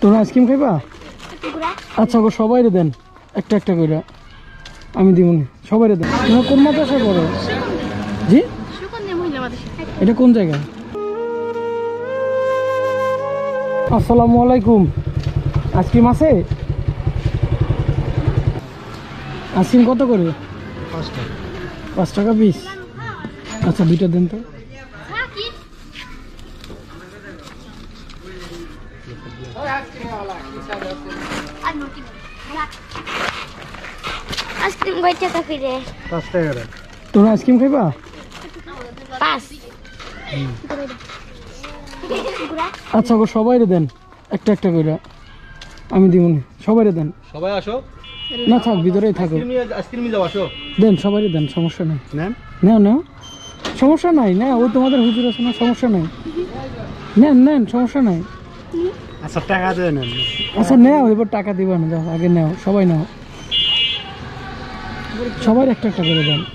তোমরা আইসক্রিম খাইবা? আচ্ছা গো, সবাই দেন একটা একটা করে, আমি দিব না, সবাই দেন। তোমরা কোন মাদ্রাসায় পড়ো? জি, এটা কোন জায়গা? আসসালামু আলাইকুম। আইসক্রিম আছে? আইসক্রিম কত করে? 5 টাকা পিস। আচ্ছা, দুইটা দেন তো। আইসক্রিম কয় টাকা ফিরে? 5 টাকা। তোমরা আইসক্রিম খাইবা? 5। আচ্ছা গো, সবাই দেন একটা একটা করে, আমি দিব না, সবাই দেন। সবাই আসো না, থাক, ভিতরেই থাকো। আইসক্রিম যাও, আসো। দেন, সবাই দেন, সমস্যা নাই। নেন। নাও নাও, সমস্যা নাই। না, ওই তোমাদের হুজুর আছে না, সমস্যা নাই। নেন নেন, সমস্যা নাই। আচ্ছা, টাকা দিয়ে নেন। আচ্ছা নেও, এবার টাকা দিবা না, যাও আগে নেও, সবাই নাও, সবাই একটা একটা করে দেন।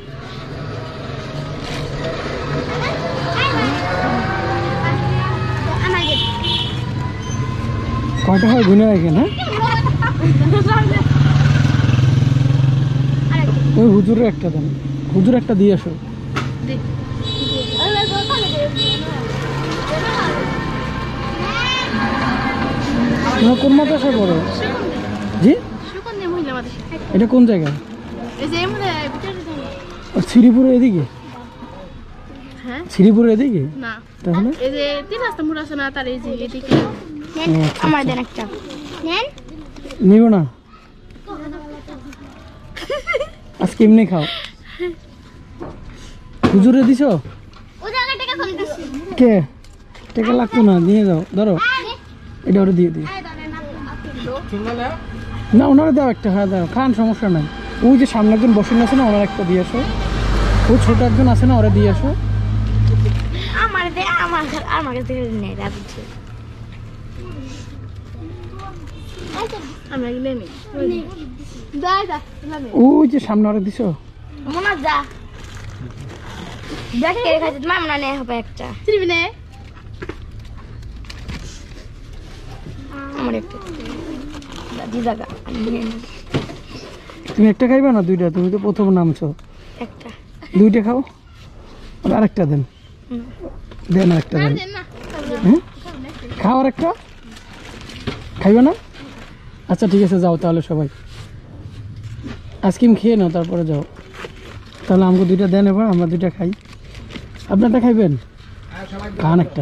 কয়টা হয় গুনে রাখেন? হ্যাঁ, ওই হুজুরের একটা দেন, হুজুর একটা দিয়ে আসো। তোমরা কোন মাদ্রাসায় পড়ো? জি, এটা কোন জায়গা? শ্রীপুরের এদিকে? শ্রীপুরের এদিকে? তাহলে আমার দেন একটা। নেন। নিব না, আজকে এমনি খাও। হুজুরে দিছ? কে? টাকা লাগতো না, নিয়ে যাও, ধরো এটা, ওটা দিয়ে দিই। না, ওনারা দাও একটা। হ্যাঁ দাও, খান, সমস্যা নাই। ওই যে সামনে একজন বসে আছে না, ওনার একটা দিয়ে আসো। ওই ছোট একজন আছে না, ওরা দিয়ে আসো। ওই যে সামনে ওরা দিছো। তুমি একটা খাইবা না দুইটা? তুমি তো প্রথম নামছো। দুইটা খাও, আরেকটা দেন। দেন আরেকটা দেন। হ্যাঁ, খাও আরেকটা। খাইবে না? আচ্ছা ঠিক আছে, যাও তাহলে সবাই আইসক্রিম খেয়ে নাও, তারপরে যাও। তাহলে আমাকে দুইটা দেন, এবার আমরা দুইটা খাই। আপনারটা খাইবেন? খান একটা,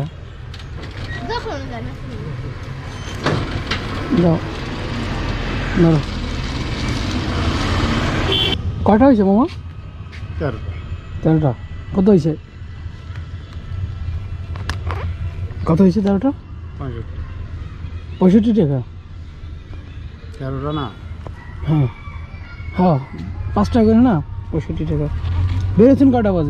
যাও ধরো। কয়টা হয়েছে মামা? 13টা। কত হয়েছে? কত হয়েছে? 13টা 65 টাকা। 13টা না? হ্যাঁ হ্যাঁ, 5 টাকা করে না, 65 টাকা। বেরোচ্ছেন কটা বাজে?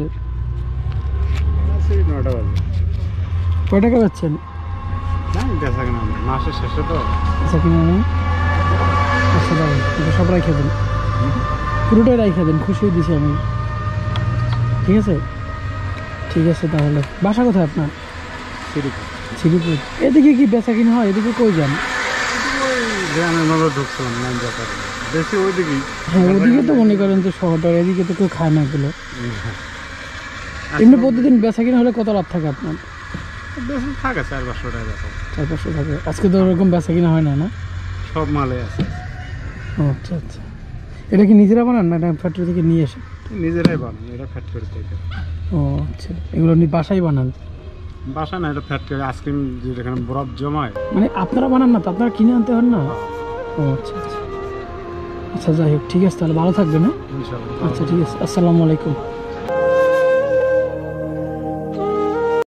9টা বাজে। কয় টাকা পাচ্ছেন? বেচা কিনা মাসের শেষে তো। আচ্ছা, কিনে নেই। আচ্ছা দাও, এটা সব রাইখা দেন, পুরোটাই রাইখা দেন, খুশি হয়ে দিছি আমি। ঠিক আছে, ঠিক আছে। তাহলে বাসা কোথায় আপনার? শ্রীপুর। এদিকে কি বেচা কিনা হয়? এদিকে কই যান? হ্যাঁ, ওদিকে তো মনে করেন যে শহরটা, এদিকে তো কেউ খায় না এগুলো। এমনি প্রতিদিন বেচা কিনা হলে কত লাভ থাকে আপনার? থাকে 400-500 টাকা। 400-500 থাকে। আজকে তো ওরকম বেচা কিনা হয় না? না, সব মালে আছে। ও আচ্ছা আচ্ছা। এটা কি নিজেরা বানান না ফ্যাক্টরি থেকে নিয়ে এসে? নিজেরাই বানান, এটা ফ্যাক্টরি থেকে। ও আচ্ছা, এগুলো বাসায় বানান? বাসা না, এটা ফ্যাক্টরি। আইসক্রিম যেখানে বরফ জমায়, মানে আপনারা বানান না তো, আপনারা কিনে আনতে হন না? ও আচ্ছা আচ্ছা। আচ্ছা যাই হোক, ঠিক আছে, তাহলে ভালো থাকবেন। হ্যাঁ, ইনশাআল্লাহ। আচ্ছা ঠিক আছে, আসসালামু আলাইকুম।